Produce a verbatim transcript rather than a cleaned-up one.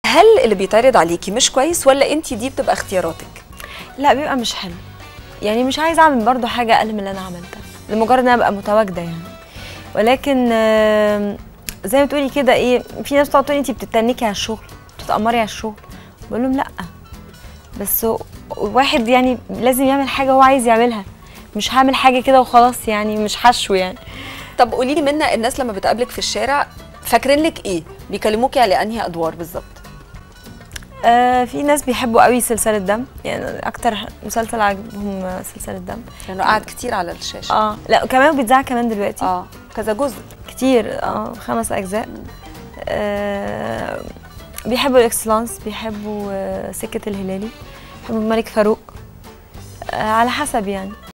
هل اللي بيتعرض عليكي مش كويس ولا انت دي بتبقى اختياراتك؟ لا بيبقى مش حلو، يعني مش عايزه اعمل برضو حاجه اقل من اللي انا عملتها لمجرد ان انا ابقى متواجده يعني. ولكن زي ما تقولي كده ايه، في ناس بتقعد تقول انت بتتنكي على الشغل، بتتأمري على الشغل. بقول لهم لا، بس واحد يعني لازم يعمل حاجه هو عايز يعملها، مش هعمل حاجه كده وخلاص يعني، مش حشو يعني. طب قولي لي منى، الناس لما بتقابلك في الشارع فاكرين لك ايه؟ بيكلموكي على انهي ادوار بالظبط؟ آه في ناس بيحبوا قوي سلسله دم، يعني اكتر مسلسل عجبهم سلسله دم لانه قعد كتير على الشاشه. اه لا كمان بيتذاع كمان دلوقتي، اه كذا جزء كتير، اه خمس اجزاء. آه بيحبوا الاكسلانس، بيحبوا آه سكه الهلالي، بيحبوا الملك فاروق، آه على حسب يعني.